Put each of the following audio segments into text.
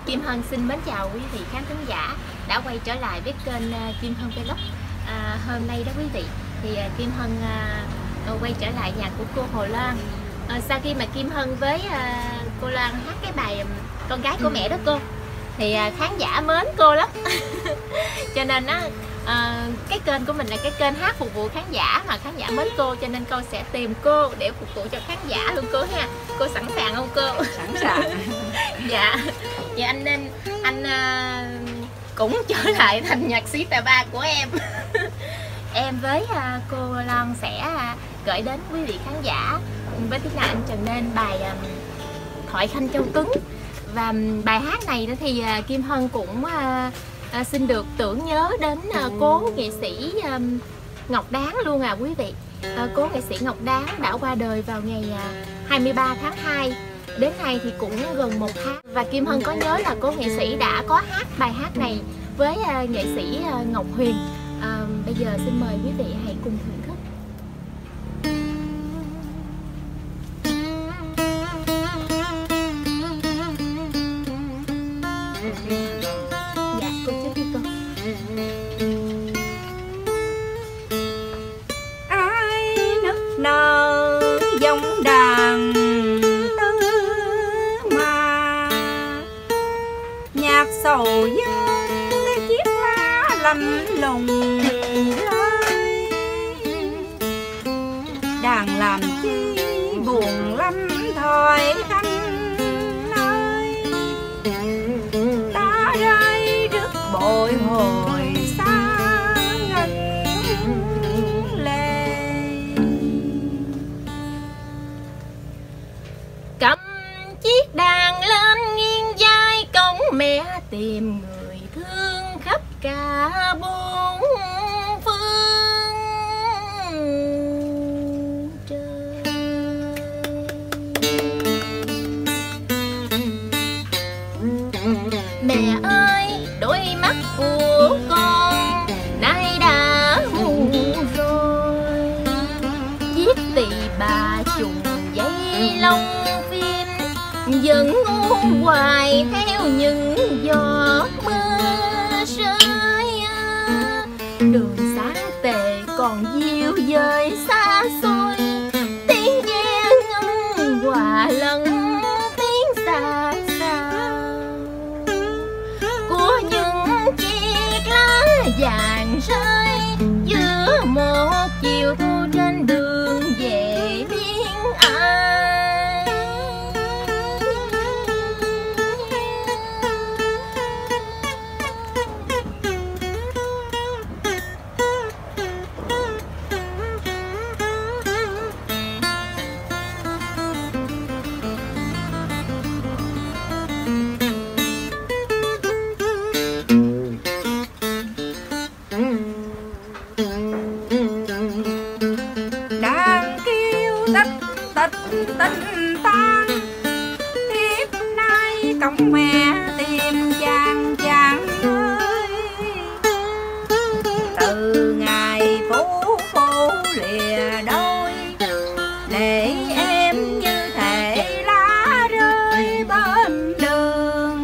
Kim Hân xin mến chào quý vị khán thính giả đã quay trở lại với kênh Kim Hân Vlog. Hôm nay đó quý vị thì Kim Hân quay trở lại nhà của cô Hồ Loan. Sau khi mà Kim Hân với cô Loan hát cái bài Con Gái Của Mẹ đó cô, thì khán giả mến cô lắm. Cho nên á cái kênh của mình là cái kênh hát phục vụ khán giả, mà khán giả mến cô, cho nên con sẽ tìm cô để phục vụ cho khán giả luôn cô ha. Cô sẵn sàng không cô? Sẵn sàng. Dạ. Vậy anh cũng trở lại thành nhạc sĩ tài ba của em. Em với cô Loan sẽ gửi đến quý vị khán giả với tiếng là anh Trần Nên bài Thoại Khanh Châu Tuấn. Và bài hát này đó thì Kim Hân cũng xin được tưởng nhớ đến cố nghệ sĩ Ngọc Đáng luôn quý vị. Cố nghệ sĩ Ngọc Đáng đã qua đời vào ngày 23 tháng 2. Đến nay thì cũng gần 1 tháng. Và Kim Hân có nhớ là cố nghệ sĩ đã có hát bài hát này với nghệ sĩ Ngọc Huyền. Bây giờ xin mời quý vị hãy cùng thưởng thức. Dạ, cô trước đi cô. Ai nức nở giống đàn tư mà nhạc sầu với chiếc lá lạnh lùng rơi, đàn làm chi buồn lắm Thoại Khanh ơi, ta rơi rứt bội hồi xa ngân lệ. Cầm chiếc đàn lên nghiêng vai cổng mẹ tìm người thương khắp cả bốn phương trời. Mẹ ơi, đôi mắt của con nay đã mù rồi, viết tỳ bà trùng dây lông phim vẫn ngu hoài theo những giọt mưa rơi. Đường sáng tề còn dịu dời xa xôi, tiếng ve ngân hòa lẫn tiếng xa xa của những chiếc lá vàng rơi giữa một chiều thu trên đường về Biên An. Đang kêu tích tích tình tan, tiếp nay cổng mẹ tìm chàng ơi. Từ ngày phố phố lìa đôi, để em như thể lá rơi bên đường.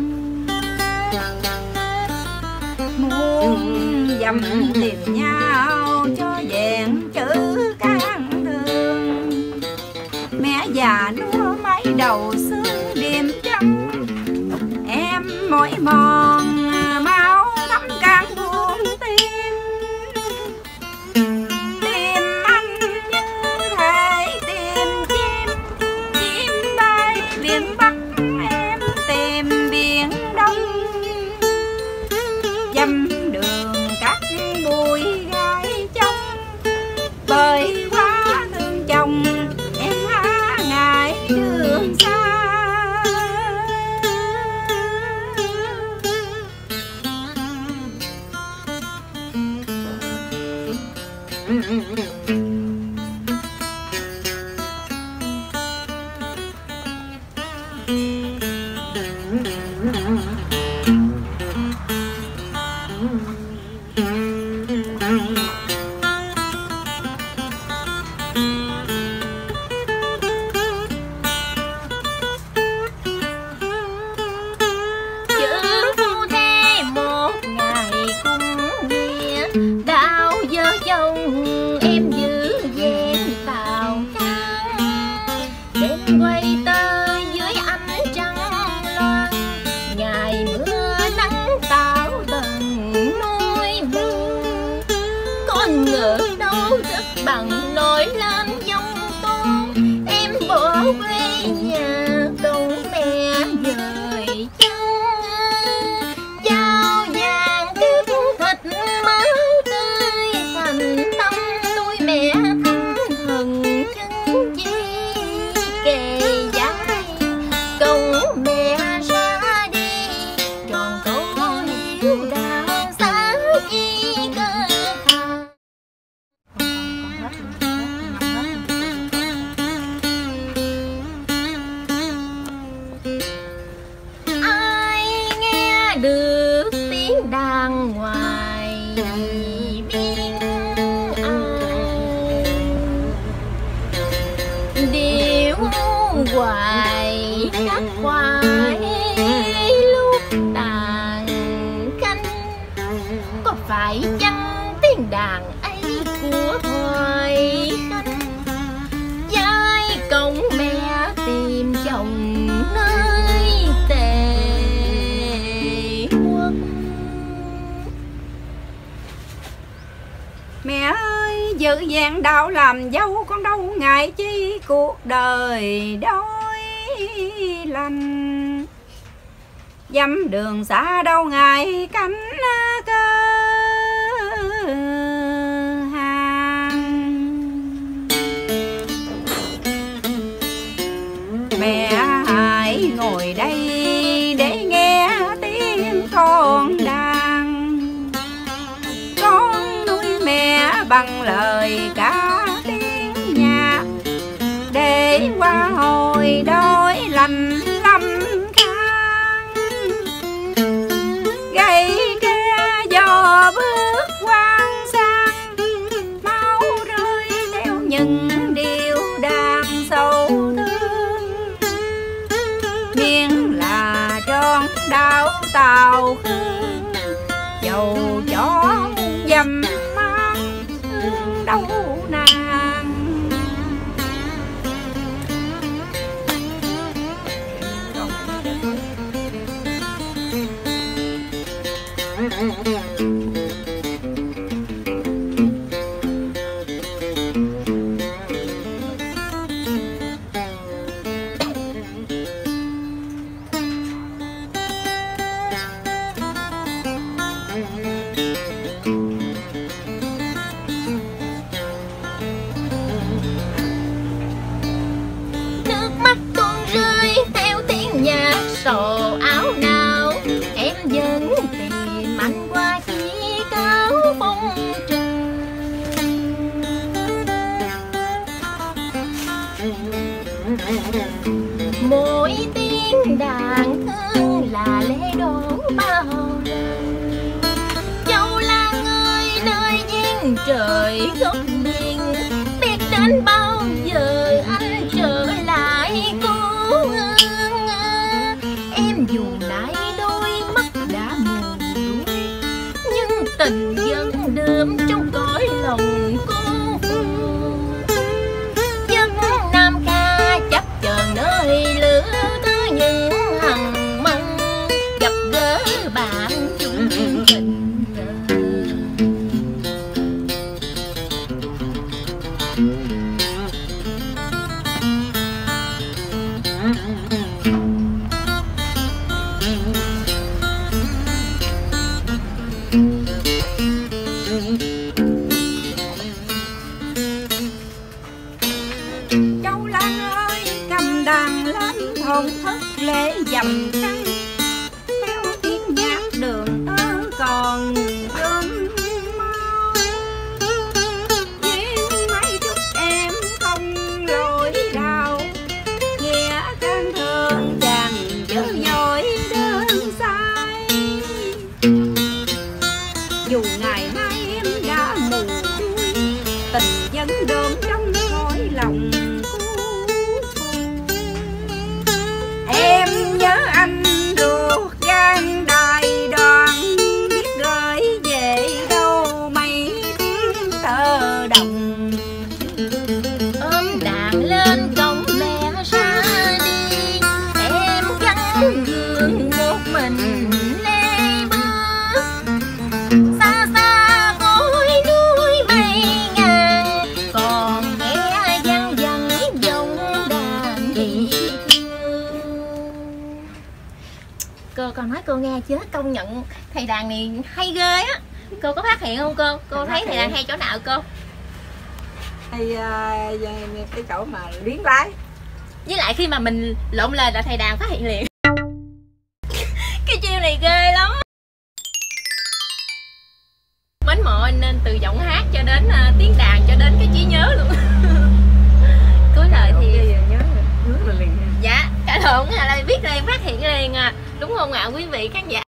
Muốn dầm tìm nhau cho vẹn chữ can thương, mẹ già lúa mấy đầu xương điềm trắng, em mỏi mòn máu thấm can buông tim. Tìm anh như thể tìm chim bay biển Bắc, em tìm biển Đông. Dăm đường cắt bụi gai trong, bởi quá thương chồng em há ngại đường xa. bằng nỗi lên dòng tố. Em bỏ quê nhà cầu mẹ dời chân, trao vàng kiếp thịt máu tươi thành tâm nuôi mẹ thân thần chân chi kề vai. Cầu mẹ ra đi tròn câu hiếu đạo giá y cơ thà. Ai nghe được tiếng đàn ngoài biên ai, điệu hoài khắc khoải lúc tàn canh. Có phải chăng tiếng đàn ấy của Hoài Khanh, vai cổng mẹ tìm chồng nơi tề quốc. Mẹ ơi, giữ vàng đạo làm dâu, con đâu ngại chi cuộc đời đói lành. Dăm đường xa đâu ngại cánh cơ hàng. Mẹ hãy ngồi đây để nghe tiếng con đàn. Con nuôi mẹ bằng lời ca tiếng nhạc, để qua hồi đói lành lâm khang. Gây ke gió bước quang sang, máu rơi theo những điều đàn sầu thương. Miễn là tròn đạo tàu hương, dầu cho dầm mang hương đâu nàng. Nước mắt tuôn rơi theo tiếng nhạc sổ áo nào. Em vẫn tìm anh qua chỉ cao phong trần. Mỗi tiếng đàn thương là lễ đón bao lần. Châu Lan ơi nơi duyên trời góc biển, biết đến bao giờ anh trở lại cô hương. Em dù nãy đôi mắt đã mù đuối, nhưng tình vẫn đượm trong cõi lòng cô phương. Dân Nam ca chấp chờ nơi lửa thứ những hằng mong gặp gỡ bạn chung tình cờ. nói cô nghe chứ, công nhận thầy đàn này hay ghê á. Cô có phát hiện không cô? Cô thấy thầy đàn hay chỗ nào cô? Hay cái chỗ mà luyến lái. Với lại khi mà mình lộn lời là thầy đàn phát hiện liền. Cái chiêu này ghê lắm. Mến mộ nên từ giọng hát cho đến tiếng đàn cho đến cái trí nhớ luôn. Cuối lời thì nhớ là liền. dạ, cả lộn là biết liền, phát hiện liền à. Đúng không ạ quý vị khán giả?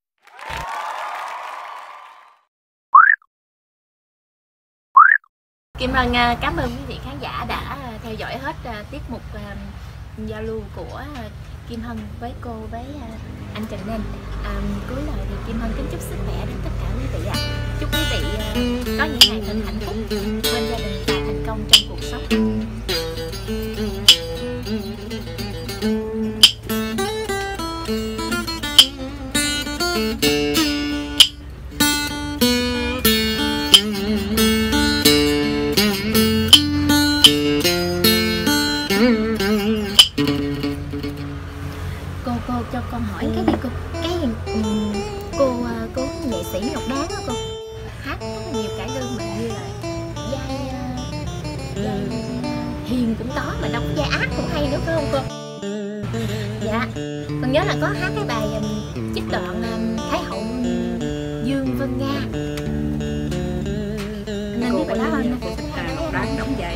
Kim Hân cảm ơn quý vị khán giả đã theo dõi hết tiết mục giao lưu của Kim Hân với cô với anh Trần Nên. Cuối lời thì Kim Hân kính chúc sức khỏe đến tất cả quý vị ạ. Chúc quý vị có những ngày thật hạnh phúc bên gia đình và thành công trong cuộc sống. Cô cho con hỏi cái đi cô, cái cô nghệ sĩ Ngọc Đáng đó cô, hát rất là nhiều cải lương mà như là vai hiền cũng có mà đóng vai ác cũng hay nữa phải không cô? Dạ, con nhớ là có hát cái bài trích đoạn Thái hậu Dương Vân Nga. Nên biết bài đó không? Ngọc Đáng đóng vai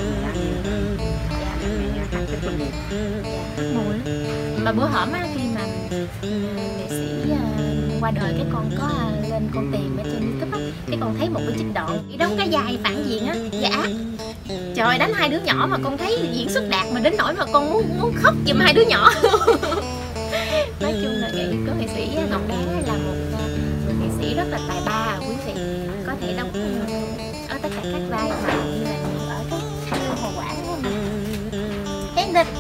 mùi mà bữa hổm á, khi mà nghệ sĩ qua đời cái con có lên con tìm ở trên YouTube á, cái con thấy một cái trích đoạn đi đóng cái vai phản diện á, vai ác. Trời, đánh hai đứa nhỏ mà con thấy diễn xuất đạt mà đến nỗi mà con muốn khóc giùm hai đứa nhỏ. Nói chung là có nghệ sĩ Ngọc Đáng là một người nghệ sĩ rất là tài ba quý vị, có thể đóng ở tất cả các vai mà như là ở cái Hồ Quảng đúng không? Em định.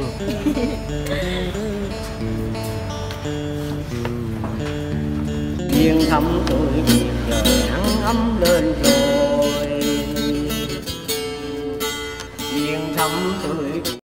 duyên thăm tuổi giờ nắng ấm lên rồi, duyên thăm tuổi